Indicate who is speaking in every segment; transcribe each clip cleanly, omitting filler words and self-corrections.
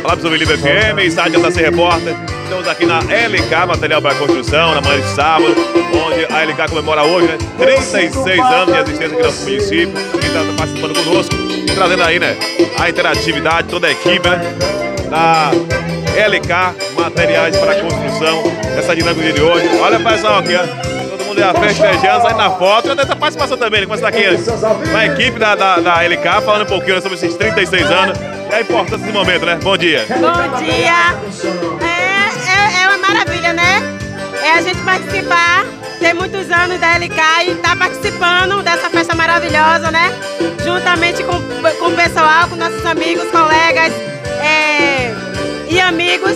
Speaker 1: Olá, pessoal do Livre FM, Estado de JC Repórter. Estamos aqui na LK, material para construção, na manhã de sábado, onde a LK comemora hoje, né, 36 anos de existência aqui no nosso município. Quem está participando conosco, trazendo aí, né, a interatividade, toda a equipe, né, da LK, materiais para construção, essa dinâmica de hoje. Olha, pessoal, aqui, ó, todo mundo já festejando, aí na foto, já tem essa participação também, né, como está aqui, na equipe da LK, falando um pouquinho sobre esses 36 anos. E a importância desse momento, né? Bom dia.
Speaker 2: Bom dia. É uma maravilha, né? É a gente participar, tem muitos anos da LK e estar participando dessa festa maravilhosa, né? Juntamente com o pessoal, com nossos amigos, colegas e amigos.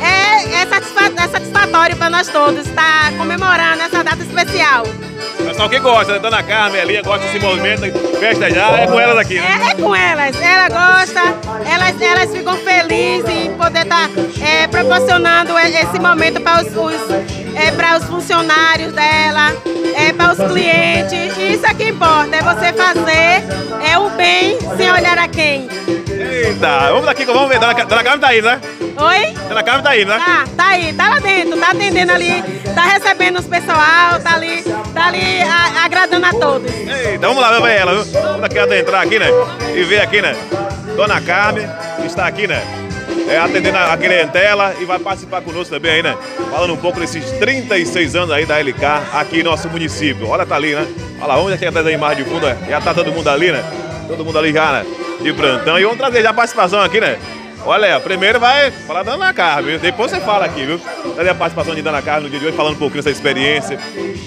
Speaker 2: É satisfatório para nós todos estar comemorando essa data especial.
Speaker 1: Pessoal que gosta, né? Dona Carmen, Elinha, gosta desse movimento, festejar, é com elas aqui, né?
Speaker 2: É com elas, ela gosta, elas ficam felizes em poder estar proporcionando esse momento para os funcionários dela, para os clientes. E isso é que importa, é você fazer o bem sem olhar a quem.
Speaker 1: Eita, vamos daqui, vamos ver, Dona Carmen tá aí, né?
Speaker 2: Oi?
Speaker 1: Dona Carmen tá aí, né?
Speaker 2: Tá aí, tá lá dentro, tá atendendo ali, tá recebendo os pessoal, tá ali agradando a todos.
Speaker 1: Eita, vamos lá, vamos ver ela, viu? Vamos aqui adentrar aqui, né? E ver aqui, né? Dona Carmen está aqui, né? Atendendo a clientela e vai participar conosco também aí, né? Falando um pouco desses 36 anos aí da LK aqui no nosso município. Olha, tá ali, né? Olha lá, vamos já chegar atrás da imagem de fundo, né? Já tá todo mundo ali, né? Todo mundo ali já, né? De plantão. E vamos trazer já a participação aqui, né? Olha, primeiro vai falar da Dona Carmen, viu? Depois você fala aqui, viu? Trazer a participação de Dona Carmen no dia de hoje, falando um pouquinho dessa experiência.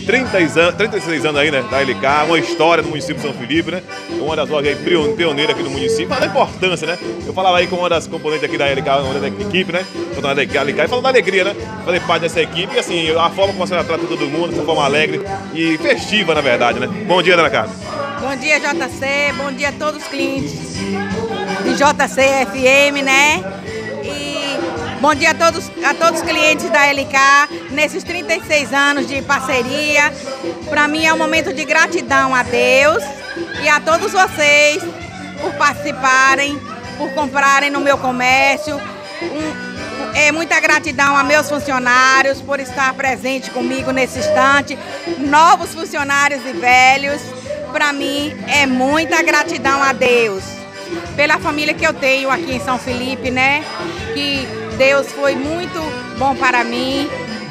Speaker 1: 36 anos aí, né? Da LK, uma história do município de São Felipe, né? Uma das lojas pioneiras aqui do município, fala da importância, né? Eu falava aí com uma das componentes aqui da LK, uma da equipe, né? Da LK, e falando da alegria, né? Fazer parte dessa equipe e assim, a forma como você trata todo mundo, de forma alegre e festiva, na verdade, né? Bom dia, Dona Carmen.
Speaker 3: Bom dia, JC, bom dia a todos os clientes de JC FM, né? E bom dia a todos os clientes da LK nesses 36 anos de parceria. Para mim é um momento de gratidão a Deus e a todos vocês por participarem, por comprarem no meu comércio. Muita gratidão a meus funcionários por estar presente comigo nesse instante, novos funcionários e velhos. Para mim é muita gratidão a Deus pela família que eu tenho aqui em São Felipe, né? Que Deus foi muito bom para mim,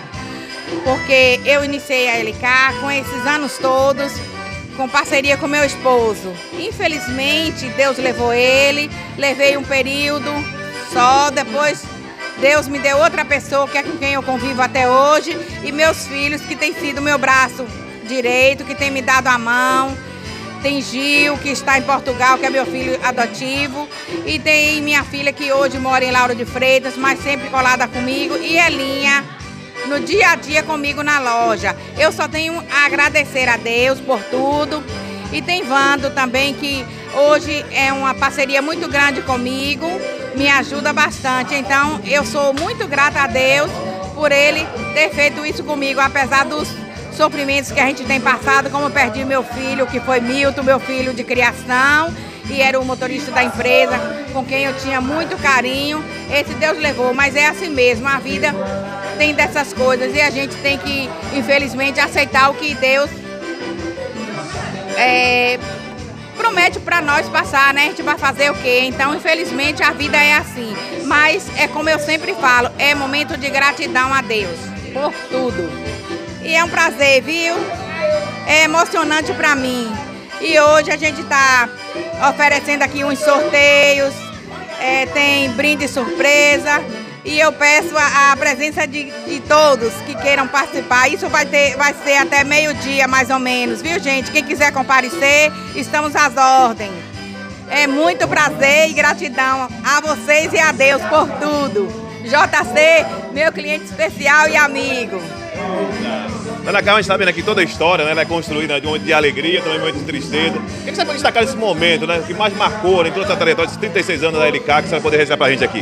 Speaker 3: porque eu iniciei a LK com esses anos todos, com parceria com meu esposo. Infelizmente, Deus levou ele, levei um período só, depois Deus me deu outra pessoa que é com quem eu convivo até hoje, e meus filhos que têm sido meu braço direito, que tem me dado a mão. Tem Gil, que está em Portugal, que é meu filho adotivo. E tem minha filha, que hoje mora em Lauro de Freitas, mas sempre colada comigo. E Elinha, no dia a dia comigo na loja. Eu só tenho a agradecer a Deus por tudo. E tem Vando também, que hoje é uma parceria muito grande comigo. Me ajuda bastante. Então, eu sou muito grata a Deus por ele ter feito isso comigo, apesar dos sofrimentos que a gente tem passado, como eu perdi meu filho, que foi Milton, meu filho de criação, e era o motorista da empresa, com quem eu tinha muito carinho. Esse Deus levou, mas é assim mesmo, a vida tem dessas coisas e a gente tem que, infelizmente, aceitar o que Deus promete para nós passar, né? A gente vai fazer o quê? Então, infelizmente, a vida é assim. Mas é como eu sempre falo, é momento de gratidão a Deus por tudo. E é um prazer, viu? É emocionante para mim. E hoje a gente está oferecendo aqui uns sorteios, tem brinde surpresa. E eu peço a presença de todos que queiram participar. Isso vai ser até meio-dia, mais ou menos, viu, gente? Quem quiser comparecer, estamos às ordens. É muito prazer e gratidão a vocês e a Deus por tudo. JC, meu cliente especial e amigo.
Speaker 1: Dona Carmen, a gente está vendo aqui toda a história, né? Ela é construída de um momento de alegria, também um momento de tristeza. O que você pode destacar desse momento, né? O que mais marcou, né, em toda essa trajetória, esses 36 anos da LK, que você vai poder registrar pra gente aqui?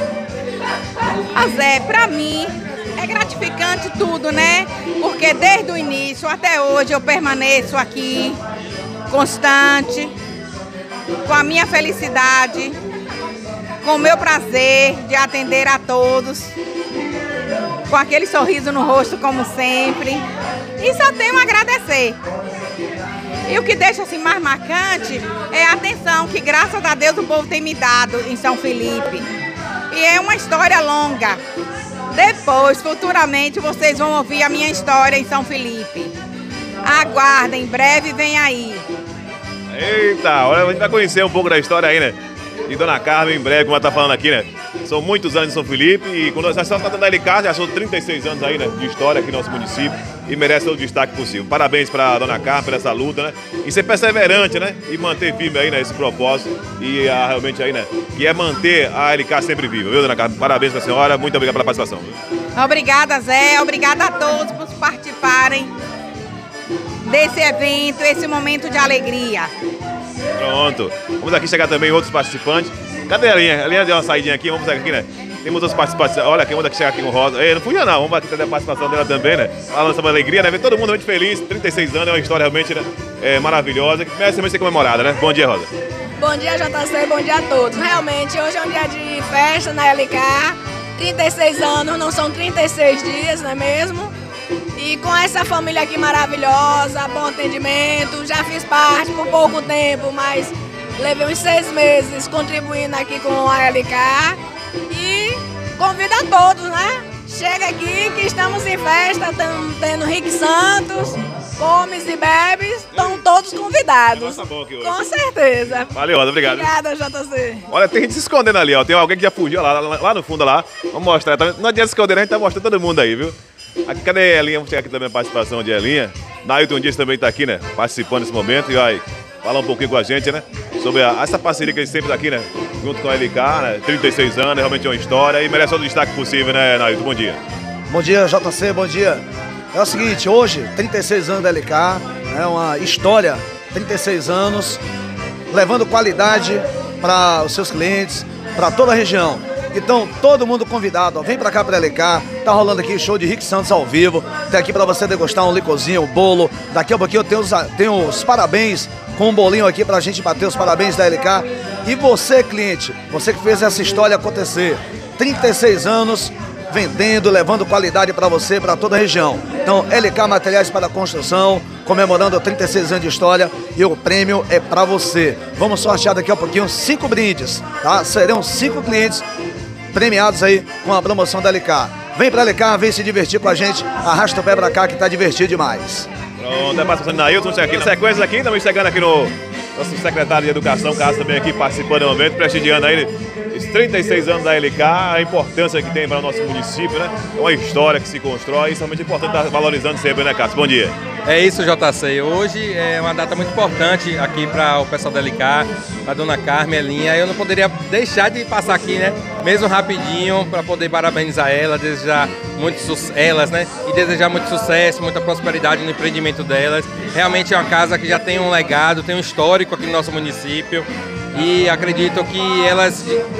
Speaker 3: Zé, pra mim é gratificante tudo, né? Porque desde o início até hoje eu permaneço aqui, constante, com a minha felicidade, com o meu prazer de atender a todos, com aquele sorriso no rosto como sempre, e só tenho a agradecer. E o que deixa assim mais marcante é a atenção que, graças a Deus, o povo tem me dado em São Felipe. E é uma história longa. Depois, futuramente, vocês vão ouvir a minha história em São Felipe. Aguardem, em breve vem aí.
Speaker 1: Eita, olha, a gente vai conhecer um pouco da história aí, né? E Dona Carmen, em breve, como ela tá falando aqui, né? São muitos anos em São Felipe e quando nós estamos tratando da LK, já são 36 anos aí, né? De história aqui no nosso município e merece todo o destaque possível. Parabéns pra Dona Carmen por essa luta, né? E ser perseverante, né? E manter firme aí, né? Esse propósito e realmente aí, né? Que é manter a LK sempre viva, viu, Dona Carmen? Parabéns pra senhora, muito obrigado pela participação. Viu?
Speaker 3: Obrigada, Zé. Obrigada a todos por participarem desse evento, esse momento de alegria.
Speaker 1: Pronto. Vamos aqui chegar também outros participantes. Cadê a Linha? A Linha deu uma saidinha aqui, vamos aqui, né? Temos outros participantes. Olha aqui, vamos aqui chegar aqui com o Rosa. Ei, não fugiu não, vamos aqui ter a participação dela também, né? Falando sobre a alegria, né? Ver todo mundo muito feliz. 36 anos, é uma história realmente, né? Maravilhosa, que merece também ser comemorada, né? Bom dia, Rosa.
Speaker 4: Bom dia, JC, bom dia a todos. Realmente, hoje é um dia de festa na LK. 36 anos, não são 36 dias, não é mesmo? E com essa família aqui maravilhosa, bom atendimento, já fiz parte por pouco tempo, mas levei uns 6 meses contribuindo aqui com a LK. E convido a todos, né? Chega aqui que estamos em festa, estamos tendo Rick Santos, comes e bebes, estão todos convidados.
Speaker 1: Tá bom aqui hoje.
Speaker 4: Com certeza.
Speaker 1: Valeu, Rosa, obrigado.
Speaker 4: Obrigada, JC.
Speaker 1: Olha, tem gente se escondendo ali, ó. Tem alguém que já fugiu lá no fundo lá. Vamos mostrar. Não adianta se esconder, a gente tá mostrando todo mundo aí, viu? Aqui, cadê a Elinha? Vamos chegar aqui também a participação de Elinha. Nailton Dias também tá aqui, né? Participando nesse momento e vai falar um pouquinho com a gente, né? Sobre essa parceria que eles sempre tá aqui, né? Junto com a LK, né? 36 anos, realmente é uma história e merece todo o destaque possível, né, Nailton? Bom dia.
Speaker 5: Bom dia, JC, bom dia. É o seguinte, hoje, 36 anos da LK, é uma história, 36 anos, levando qualidade para os seus clientes, para toda a região. Então, todo mundo convidado, ó, vem pra cá pra LK, tá rolando aqui o show de Rick Santos ao vivo, tem aqui pra você degustar um licorzinho, um bolo, daqui a pouquinho eu tenho os parabéns, com um bolinho aqui pra gente bater os parabéns da LK. E você, cliente, você que fez essa história acontecer, 36 anos, vendendo, levando qualidade para você, para toda a região. Então, LK Materiais para Construção, comemorando 36 anos de história e o prêmio é para você. Vamos sortear daqui a pouquinho 5 brindes, tá? Serão 5 clientes premiados aí com a promoção da LK. Vem pra LK, vem se divertir com a gente, arrasta o pé pra cá que tá divertido demais.
Speaker 1: Pronto, é participação de Nailton, aqui na sequência aqui, também chegando aqui no nosso secretário de Educação, Carlos, também aqui participando do momento, prestigiando aí os 36 anos da LK, a importância que tem para o nosso município, né? É uma história que se constrói, isso é muito importante estar valorizando sempre, né, Carlos? Bom dia.
Speaker 6: É isso, JC. Hoje é uma data muito importante aqui para o pessoal da LK, para a Dona Carmen, Elinha. Eu não poderia deixar de passar aqui, né? Mesmo rapidinho, para poder parabenizar ela, desejar elas, né? E desejar muito sucesso, muita prosperidade no empreendimento delas. Realmente é uma casa que já tem um legado, tem um histórico aqui no nosso município. E acredito que elas,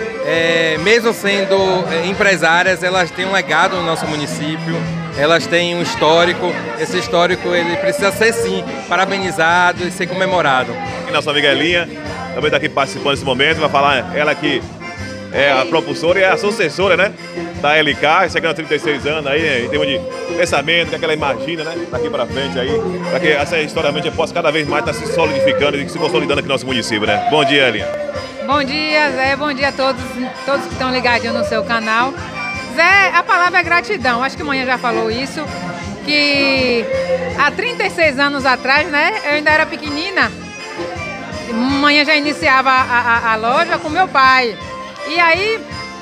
Speaker 6: mesmo sendo empresárias, elas têm um legado no nosso município. Elas têm um histórico, esse histórico ele precisa ser sim parabenizado e ser comemorado.
Speaker 1: E nossa amiga Elinha também está aqui participando desse momento, vai falar ela que é a propulsora e a sucessora, né, da LK, chegando a 36 anos aí, em termos de pensamento, que é que ela imagina, né, daqui para frente aí, para que essa história realmente possa cada vez mais estar se solidificando e se consolidando aqui no nosso município, né. Bom dia, Elinha.
Speaker 7: Bom dia, Zé, bom dia a todos que estão ligadinhos no seu canal. Zé, a palavra é gratidão, acho que amanhã já falou isso, que há 36 anos atrás, né, eu ainda era pequenina, amanhã já iniciava a loja com meu pai, e aí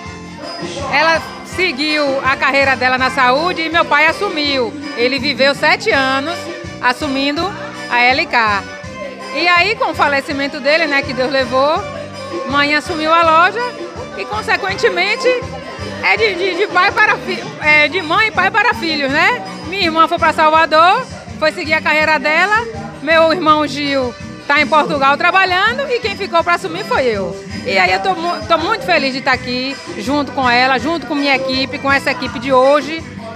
Speaker 7: ela seguiu a carreira dela na saúde e meu pai assumiu, ele viveu 7 anos assumindo a LK, e aí com o falecimento dele, né, que Deus levou, mãe assumiu a loja e consequentemente é de pai para filho, de mãe e pai para filhos, né? Minha irmã foi para Salvador, foi seguir a carreira dela. Meu irmão Gil está em Portugal trabalhando e quem ficou para assumir foi eu. E aí eu tô muito feliz de estar aqui junto com ela, junto com minha equipe, com essa equipe de hoje,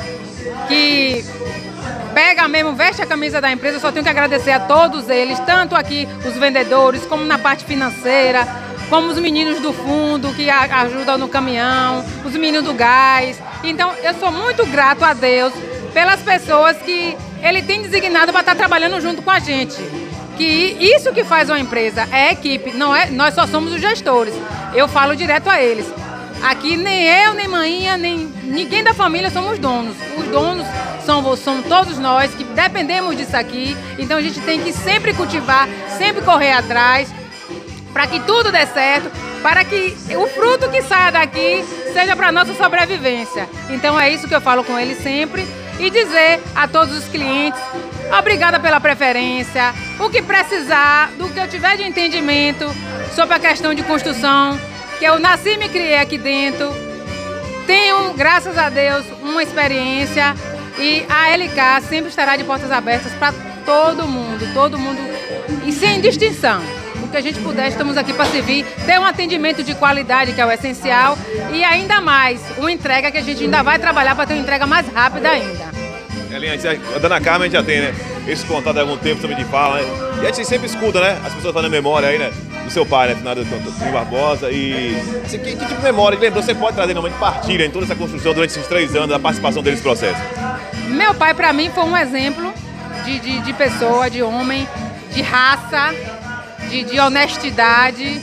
Speaker 7: que pega mesmo, veste a camisa da empresa. Eu só tenho que agradecer a todos eles, tanto aqui os vendedores, como na parte financeira, como os meninos do fundo que ajudam no caminhão, os meninos do gás. Então eu sou muito grato a Deus pelas pessoas que Ele tem designado para estar trabalhando junto com a gente. Que isso que faz uma empresa é a equipe, não é, nós só somos os gestores. Eu falo direto a eles. Aqui nem eu, nem Mainha, nem ninguém da família somos donos. Os donos são todos nós que dependemos disso aqui. Então a gente tem que sempre cultivar, sempre correr atrás, para que tudo dê certo, para que o fruto que saia daqui seja para a nossa sobrevivência. Então é isso que eu falo com eles sempre. E dizer a todos os clientes, obrigada pela preferência, o que precisar, do que eu tiver de entendimento sobre a questão de construção, que eu nasci e me criei aqui dentro, tenho, graças a Deus, uma experiência e a LK sempre estará de portas abertas para todo mundo e sem distinção. O que a gente puder, estamos aqui para servir, ter um atendimento de qualidade, que é o essencial, e ainda mais, uma entrega que a gente ainda vai trabalhar para ter uma entrega mais rápida ainda.
Speaker 1: Elinha, a Dona Carmen a gente já tem, né? Esse contato há algum tempo também de fala, né? E a gente sempre escuta, né? As pessoas fazendo memória aí, né? Do seu pai, né? Finado Toninho Barbosa. E assim, que tipo de memória, lembrou, você pode trazer normalmente partilha em toda essa construção durante esses 3 anos, a participação dele nesse processo?
Speaker 7: Meu pai, para mim, foi um exemplo de pessoa, de homem, de raça, de honestidade.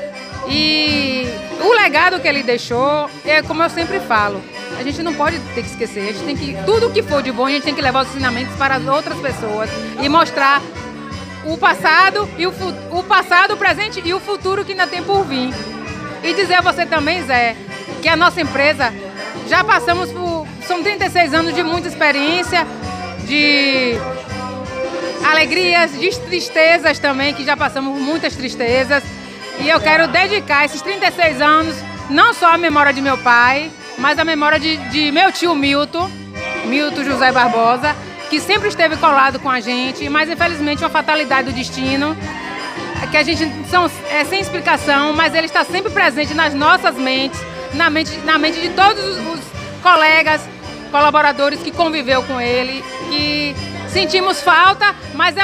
Speaker 7: E o legado que ele deixou, é como eu sempre falo, a gente não pode ter que esquecer, a gente tem que, tudo que for de bom, a gente tem que levar os ensinamentos para as outras pessoas e mostrar o passado, o passado, o presente e o futuro que ainda tem por vir. E dizer a você também, Zé, que a nossa empresa, já passamos por, são 36 anos de muita experiência, de alegrias, de tristezas também, que já passamos muitas tristezas. E eu quero dedicar esses 36 anos, não só à memória de meu pai, mas à memória de meu tio Milton José Barbosa, que sempre esteve colado com a gente, mas infelizmente uma fatalidade do destino, que a gente sem explicação, mas ele está sempre presente nas nossas mentes, na mente de todos os colegas, colaboradores que conviveu com ele, que sentimos falta, mas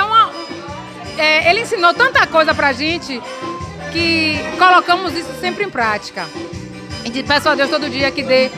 Speaker 7: ele ensinou tanta coisa pra gente que colocamos isso sempre em prática. E peço a Deus todo dia que dê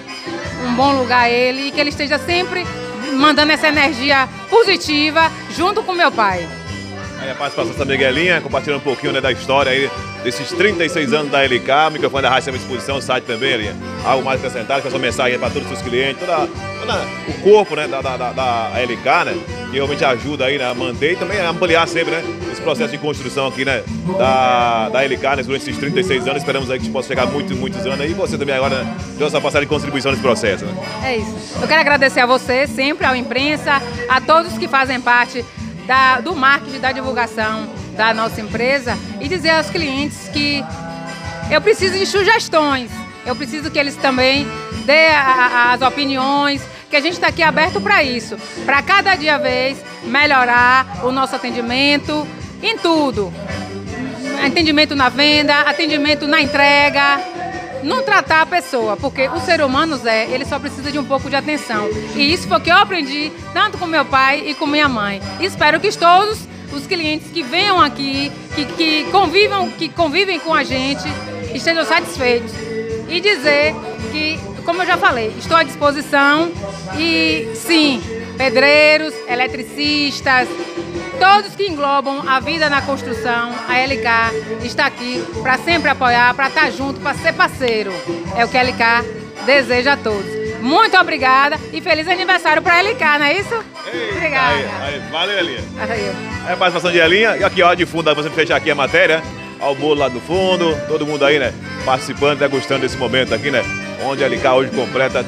Speaker 7: um bom lugar a ele e que ele esteja sempre mandando essa energia positiva junto com meu pai.
Speaker 1: Aí a participação da Miguelinha, compartilhando um pouquinho, né, da história aí desses 36 anos da LK, o microfone da rádio sempre à disposição, o site também, Elinha. Algo mais acrescentado, com a sua mensagem para todos os seus clientes, todo o corpo, né, da LK, né, que realmente ajuda aí, né, a manter e também a ampliar sempre, né, esse processo de construção aqui, né, da LK, né, durante esses 36 anos. Esperamos aí que a gente possa chegar muitos anos aí, e você também agora, né, deu essa passagem de contribuição nesse processo, né?
Speaker 7: É isso. Eu quero agradecer a você, sempre, à imprensa, a todos que fazem parte do marketing, da divulgação da nossa empresa, e dizer aos clientes que eu preciso de sugestões, eu preciso que eles também dêem as opiniões, que a gente está aqui aberto para isso, para cada dia vez melhorar o nosso atendimento em tudo. Atendimento na venda, atendimento na entrega, não tratar a pessoa, porque o ser humano, Zé, ele só precisa de um pouco de atenção. E isso foi o que eu aprendi, tanto com meu pai e com minha mãe. E espero que todos os clientes que venham aqui, que convivem com a gente, estejam satisfeitos. E dizer que, como eu já falei, estou à disposição e, sim, pedreiros, eletricistas, todos que englobam a vida na construção, a LK está aqui para sempre apoiar, para estar junto, para ser parceiro. É o que a LK deseja a todos. Muito obrigada e feliz aniversário para a LK, não é isso?
Speaker 1: Ei,
Speaker 7: obrigada.
Speaker 1: Aí, valeu, Elinha.
Speaker 7: Aí
Speaker 1: a participação de Elinha, e aqui ó, de fundo, você fechar aqui a matéria, ao bolo lá do fundo, todo mundo aí, né, participando, degustando desse momento aqui, né, onde a LK hoje completa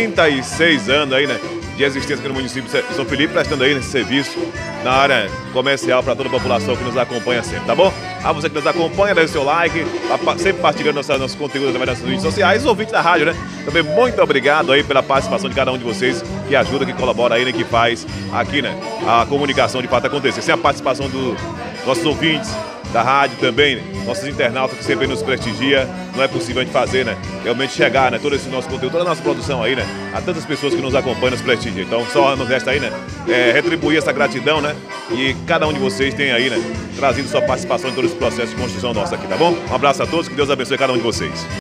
Speaker 1: 36 anos aí, né, de existência aqui no município de São Felipe, prestando aí nesse serviço na área comercial para toda a população que nos acompanha sempre, tá bom? A você que nos acompanha, deixe o seu like, sempre partilhando nossos conteúdos através das nossas redes sociais, os ouvintes da rádio, né? Também muito obrigado aí pela participação de cada um de vocês que ajuda, que colabora aí, né, que faz aqui, né, a comunicação de fato acontecer. Sem a participação dos nossos ouvintes, da rádio também, nossos internautas que sempre nos prestigia. Não é possível a gente fazer, né? Realmente chegar, né? Todo esse nosso conteúdo, toda a nossa produção aí, né? A tantas pessoas que nos acompanham, nos prestigiam. Então só nos resta aí, né? Retribuir essa gratidão, né? E cada um de vocês tem aí, né? Trazido sua participação em todo esse processo de construção nosso aqui, tá bom? Um abraço a todos, que Deus abençoe cada um de vocês.